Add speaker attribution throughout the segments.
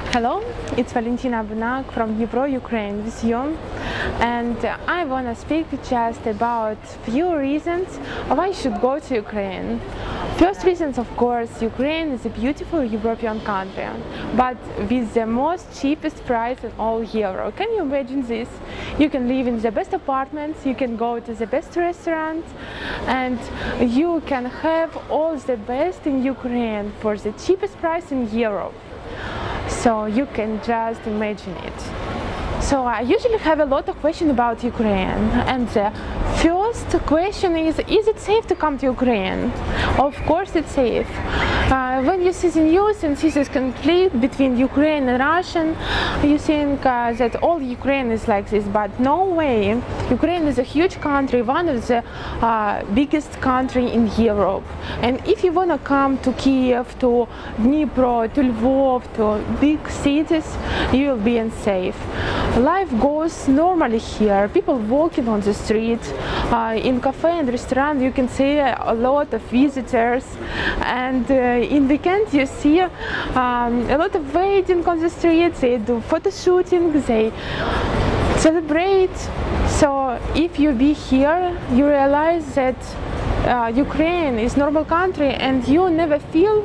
Speaker 1: Hello, it's Valentina Bunak from Dnipro, Ukraine with you, and I want to speak just about few reasons why you should go to Ukraine. First reasons, of course, Ukraine is a beautiful European country, but with the most cheapest price in all Europe. Can you imagine this? You can live in the best apartments, you can go to the best restaurants, and you can have all the best in Ukraine for the cheapest price in Europe. So you can just imagine it. So I usually have a lot of questions about Ukraine, and the first question is it safe to come to Ukraine? Of course it's safe. When you see the news and see this conflict between Ukraine and Russia, you think that all Ukraine is like this, but no way. Ukraine is a huge country, one of the biggest country in Europe. And if you want to come to Kiev, to Dnipro, to Lvov, to big cities, you will be unsafe. Life goes normally here. People walking on the street, in cafe and restaurant you can see a lot of visitors, and in weekend you see a lot of waiting on the streets. They do photo shooting, they celebrate. So if you be here, you realize that Ukraine is normal country and you never feel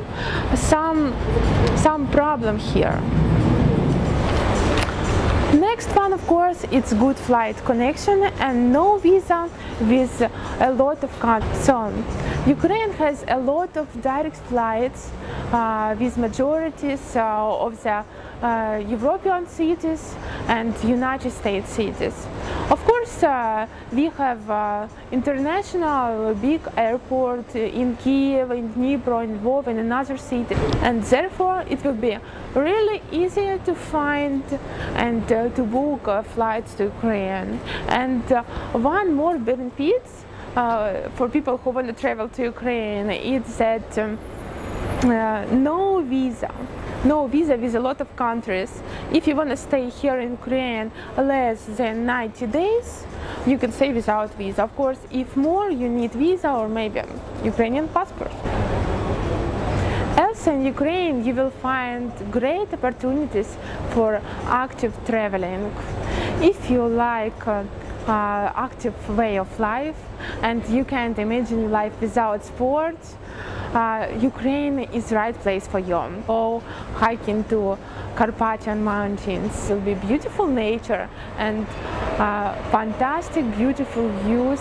Speaker 1: some problem here. Next one, of course, it's good flight connection and no visa with a lot of countries. So Ukraine has a lot of direct flights with majorities of the European cities and United States cities. Of course, we have international big airport in Kiev, in Dnipro, in Lvov, and another city, and therefore it will be really easier to find and to book flights to Ukraine. And one more benefit for people who want to travel to Ukraine is that no visa with a lot of countries. If you want to stay here in Ukraine less than 90 days, you can stay without visa. Of course, if more, you need visa or maybe Ukrainian passport. Also in Ukraine, you will find great opportunities for active traveling. If you like active way of life and you can't imagine life without sports, Ukraine is the right place for you. Go hiking to Carpathian mountains. It will be beautiful nature and fantastic, beautiful views.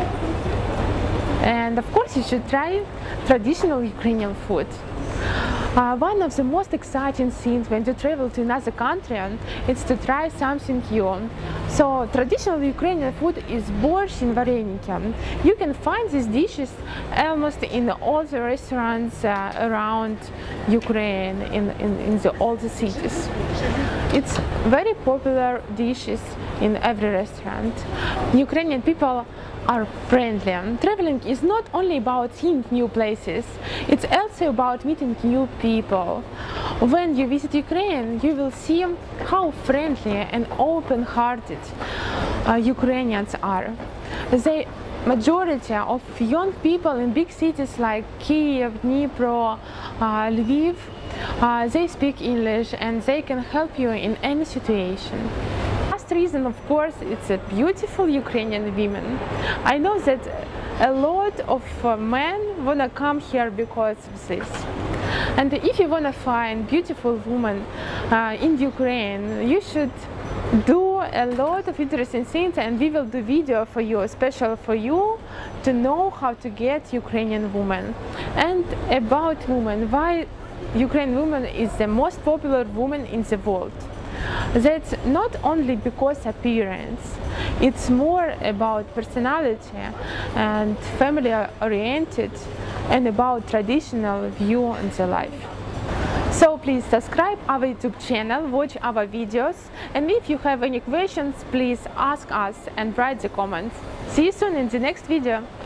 Speaker 1: And of course, you should try traditional Ukrainian food. One of the most exciting things when you travel to another country is to try something new. So traditional Ukrainian food is borscht and vareniki. You can find these dishes almost in all the restaurants around Ukraine, in all the cities. It's very popular dishes in every restaurant. Ukrainian people are friendly. Traveling is not only about seeing new places, it's also about meeting new people. When you visit Ukraine, you will see how friendly and open-hearted Ukrainians are. The majority of young people in big cities like Kiev, Dnipro, Lviv, they speak English and they can help you in any situation. Last reason, of course, it's a beautiful Ukrainian women. I know that a lot of men wanna come here because of this. And if you wanna find beautiful women in Ukraine, you should do a lot of interesting things, and we will do video for you, special for you, to know how to get Ukrainian woman. And about women, why Ukrainian woman is the most popular woman in the world. That's not only because appearance, it's more about personality and family oriented and about traditional view on the life. So please subscribe our YouTube channel, watch our videos, and if you have any questions, please ask us and write the comments. See you soon in the next video.